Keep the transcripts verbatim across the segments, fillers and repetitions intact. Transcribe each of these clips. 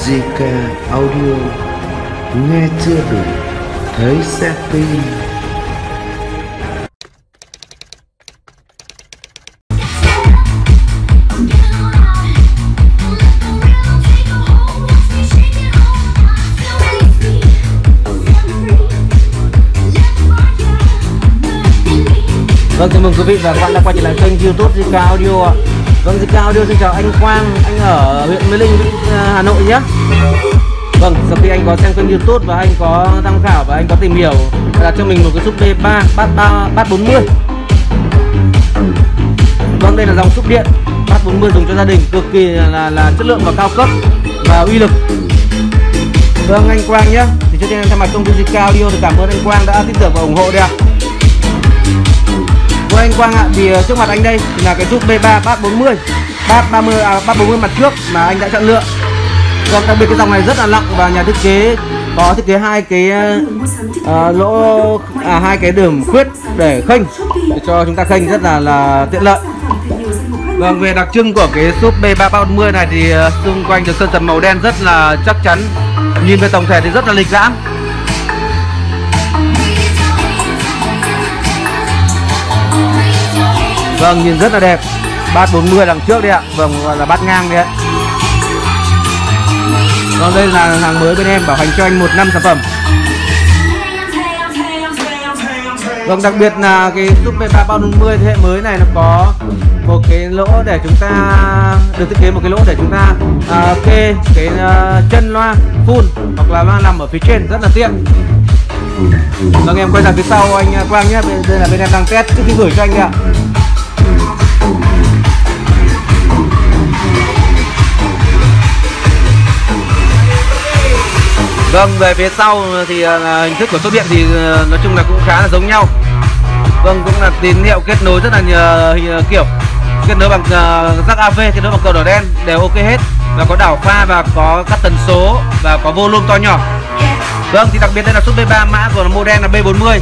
giê ca Audio, nghe chưa đủ, thấy sẽ tin. Vâng, chào mừng quý vị và các bạn đã quay trở lại kênh YouTube giê ca Audio ạ. Vâng, giê ca Audio xin chào anh Quang, anh ở huyện Mê Linh, Hà Nội nhé. Vâng, sau khi anh có xem kênh YouTube và anh có tham khảo và anh có tìm hiểu, đặt cho mình một cái súp B ba Bass bốn mươi. Vâng, đây là dòng súp điện Bass bốn mươi dùng cho gia đình, cực kỳ là, là chất lượng và cao cấp và uy lực. Vâng, anh Quang nhé. Thì trước tiên thay mặt công ty giê ca Audio thì cảm ơn anh Quang đã tin tưởng và ủng hộ đây ạ. Vâng anh Quang ạ, thì trước mặt anh đây thì là cái súp B ba Bass bốn mươi, Bass ba mươi, à, Bass bốn mươi mặt trước mà anh đã chọn lựa. Vâng, đặc biệt cái dòng này rất là nặng và nhà thiết kế có thiết kế hai cái uh, lỗ à hai cái đường khuyết để khênh, để cho chúng ta khênh rất là là tiện lợi. Vâng, về đặc trưng của cái súp B ba Bass bốn mươi này thì uh, xung quanh được sơn trần màu đen rất là chắc chắn, nhìn về tổng thể thì rất là lịch lãm. Vâng, nhìn rất là đẹp. Bass bốn mươi đằng trước đây ạ. Vâng, gọi là bass ngang đấy ạ. Vâng, đây là hàng mới bên em, bảo hành cho anh một năm sản phẩm. Vâng, đặc biệt là cái súp B ba Bass bốn mươi thế hệ mới này nó có một cái lỗ để chúng ta được thiết kế một cái lỗ để chúng ta à, kê cái uh, chân loa full hoặc là loa nằm ở phía trên, rất là tiện. Vâng, em quay ra phía sau anh Quang nhé. Đây là bên em đang test trước khi gửi cho anh đấy ạ. Vâng, về phía sau thì uh, hình thức của súp điện thì uh, nói chung là cũng khá là giống nhau. Vâng, cũng là tín hiệu kết nối rất là uh, kiểu kết nối bằng uh, jack a vê, kết nối bằng cầu đỏ đen đều ok hết, và có đảo pha và có các tần số và có volume to nhỏ. Vâng, thì đặc biệt đây là súp B ba, mã của model là B bốn mươi.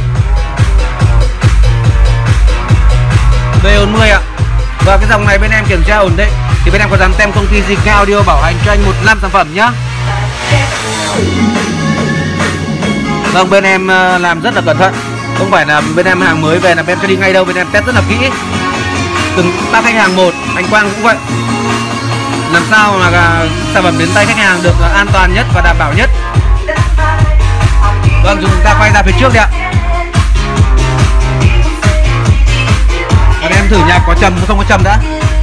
B bốn mươi ạ. Và cái dòng này bên em kiểm tra ổn định thì bên em có dán tem công ty giê ca Audio bảo hành cho anh một năm sản phẩm nhá. Vâng, bên em làm rất là cẩn thận, không phải là bên em hàng mới về là bên em cho đi ngay đâu, bên em test rất là kỹ từng bác khách hàng một. Anh Quang cũng vậy, làm sao mà sản phẩm đến tay khách hàng được an toàn nhất và đảm bảo nhất. Vâng, chúng ta quay ra phía trước đi ạ. Và em thử nhạc có trầm không có trầm đã.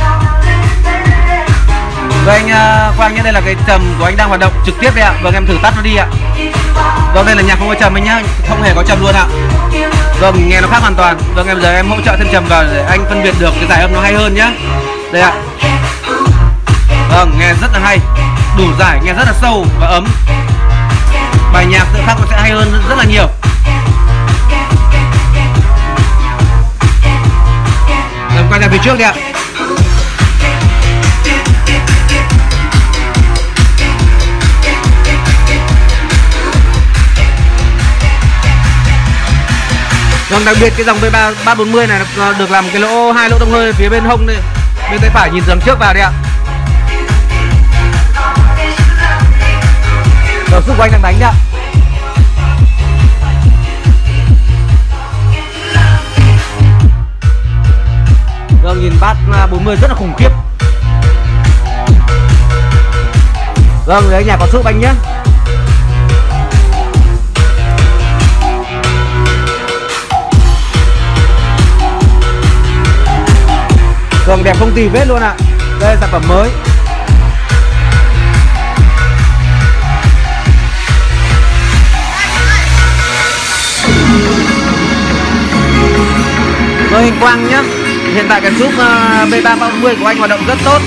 Vâng anh uh, Quang nhé, đây là cái trầm của anh đang hoạt động trực tiếp đây ạ. Vâng, em thử tắt nó đi ạ. Vâng, đây là nhạc không có trầm anh nhá, không hề có trầm luôn ạ. Vâng, nghe nó khác hoàn toàn. Vâng, em giờ em hỗ trợ thêm trầm vào để anh phân biệt được cái giải âm nó hay hơn nhá. Đây ạ. Vâng, nghe rất là hay, đủ giải, nghe rất là sâu và ấm. Bài nhạc tự khắc nó sẽ hay hơn rất là nhiều. Vâng, quay ra phía trước đi ạ. Vâng, đặc biệt cái dòng B ba Bass bốn mươi này nó được làm cái lỗ hai lỗ thông hơi phía bên hông đây, bên tay phải nhìn đằng trước vào đây ạ. Đầu xúc của anh đang đánh đấy ạ. Vâng, nhìn Bass bốn mươi rất là khủng khiếp. Vâng, đấy nhà có súp anh nhé. Vâng, đẹp không tì vết luôn ạ. Đây là sản phẩm mới. Vâng anh Quang nhé, hiện tại cái súp B ba Bass bốn mươi của anh hoạt động rất tốt.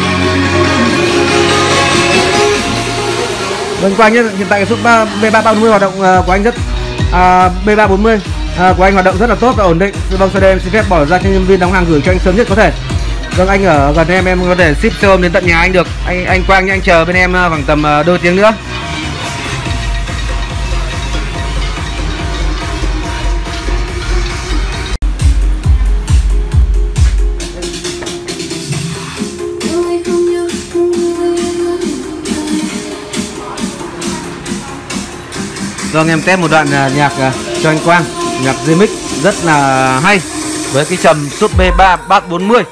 Vâng Quang nhé, hiện tại cái súp B ba Bass bốn mươi hoạt động của anh rất à, B ba bốn mươi à, của anh hoạt động rất là tốt và ổn định. Vâng, sau đây em xin phép bỏ ra cho nhân viên đóng hàng gửi cho anh sớm nhất có thể. Vâng, anh ở gần em, em có thể ship cho đến tận nhà anh được. Anh anh Quang nhé, anh chờ bên em khoảng tầm đôi tiếng nữa. Vâng, em test một đoạn uh, nhạc uh, cho anh Quang, nhạc remix rất là hay với cái trầm sub B ba bass bốn mươi.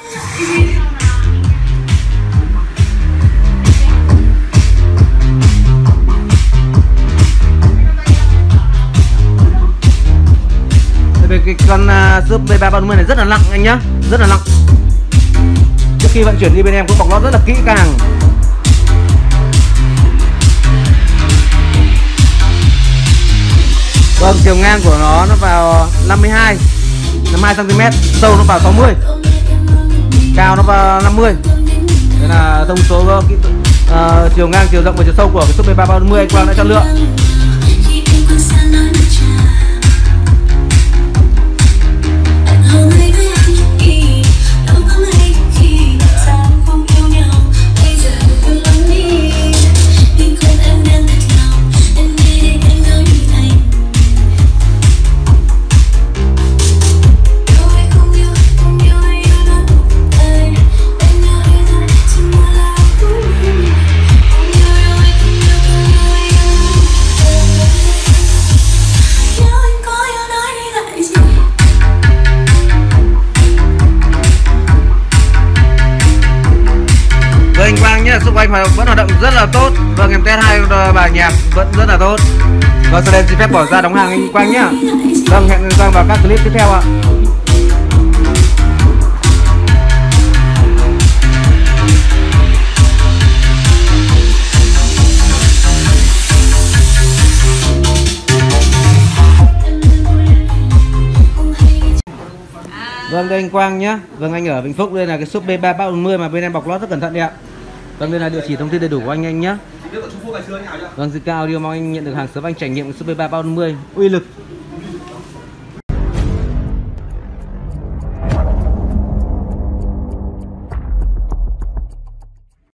Về cái con uh, sub B ba bốn mươi này rất là nặng anh nhá, rất là nặng. Trước khi vận chuyển đi bên em cũng bọc lót rất là kỹ càng. Vâng, chiều ngang của nó nó vào năm mươi hai xăng ti mét, sâu nó vào sáu mươi, cao nó vào năm mươi. Đây là thông số uh, uh, chiều ngang, chiều rộng và chiều sâu của cái sub B ba bốn mươi anh Quang đã chọn lựa. Anh Quang nhé, xung quanh vẫn hoạt động rất là tốt. Vâng, em test hai bài nhạc vẫn rất là tốt. Vâng, sau đây xin phép bỏ ra đóng hàng anh Quang nhé. Vâng, hẹn anh Quang vào các clip tiếp theo ạ. Vâng, đây anh Quang nhé. Vâng, anh ở Vĩnh Phúc. Đây là cái sub B ba bốn mươi mà bên em bọc lót rất cẩn thận đấy ạ. Vâng, đây là địa chỉ thông tin đầy đủ của anh anh nhé. Vâng, xin cao audio mong anh nhận được hàng sớm, anh trải nghiệm cái sub B ba bốn mươi uy lực